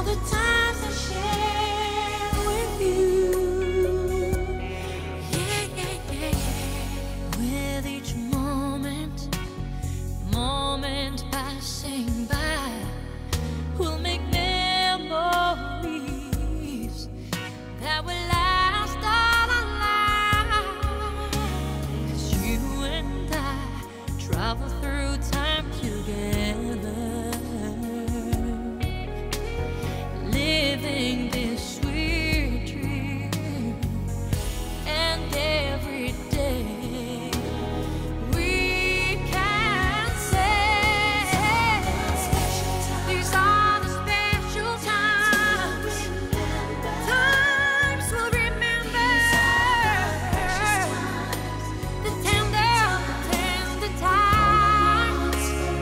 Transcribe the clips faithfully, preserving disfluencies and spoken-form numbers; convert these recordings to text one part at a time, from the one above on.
the times I share with you. Yeah, yeah, yeah, yeah. With each moment, moment passing by, we'll make memories that will last all our lives. 'Cause you and I travel through time together, living this sweet dream. And every day we can say these are the special times, times we'll remember, the tender, tender times,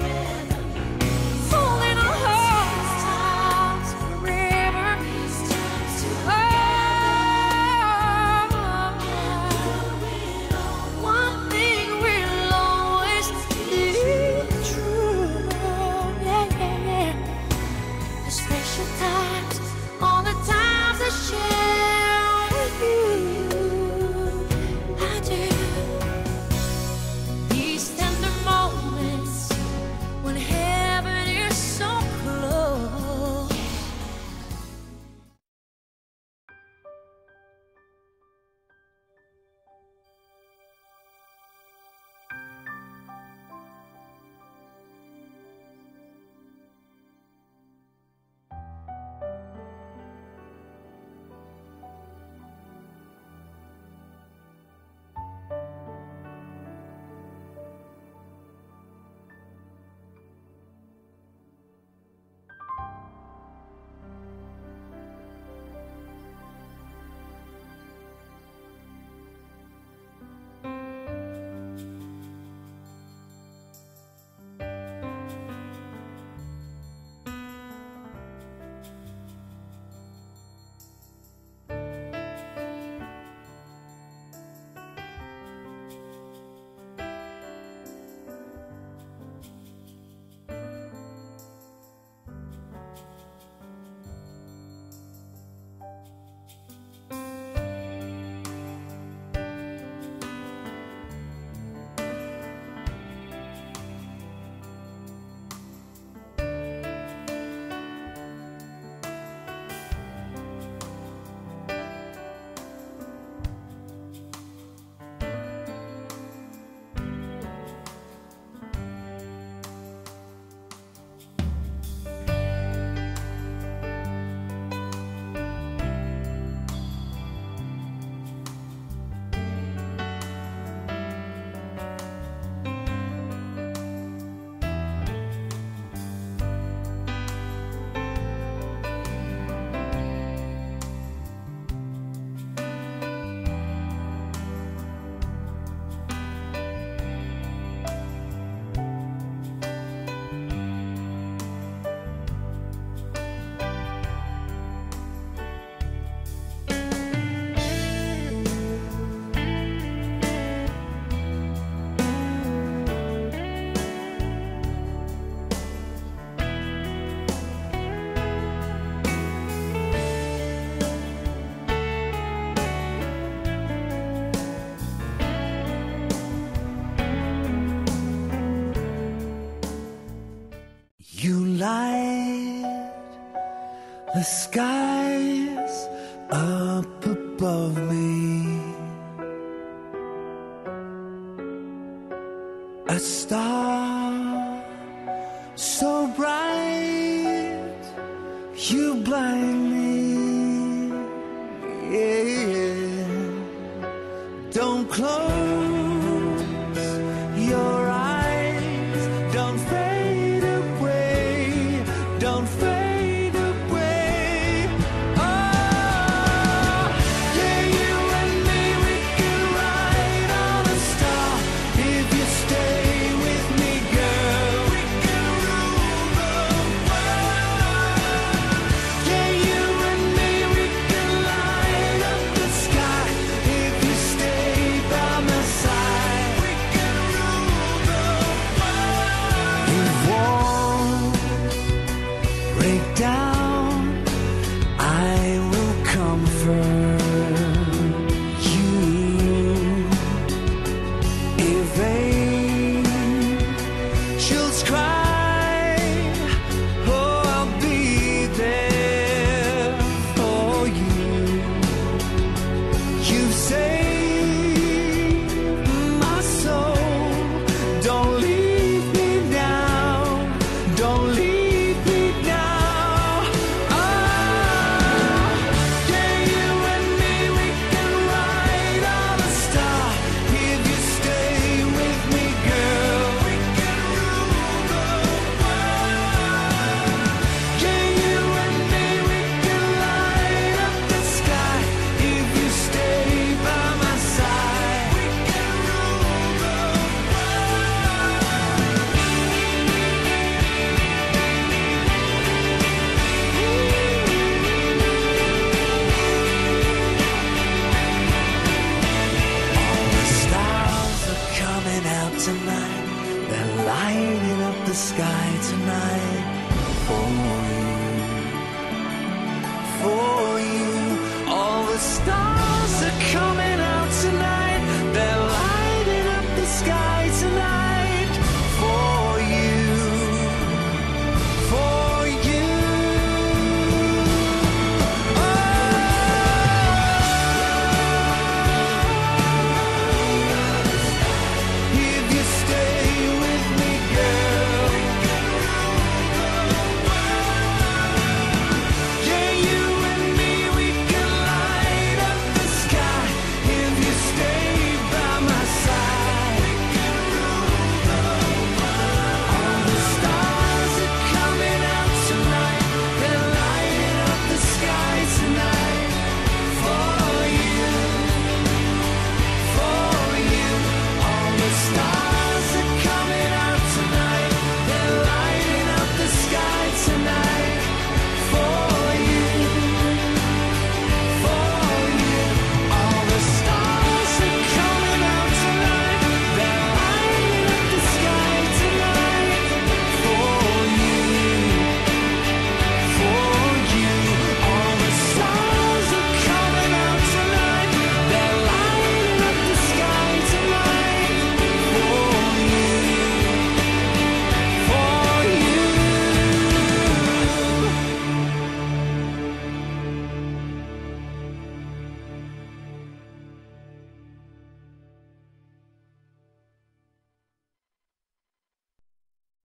holding our hearts forever. Oh, one thing will always be true. Yeah, yeah, yeah. The special times, all the times I share with you, I do. These tender moments when heaven is so close. You light the skies up above me, a star so bright you blind me. Yeah, don't close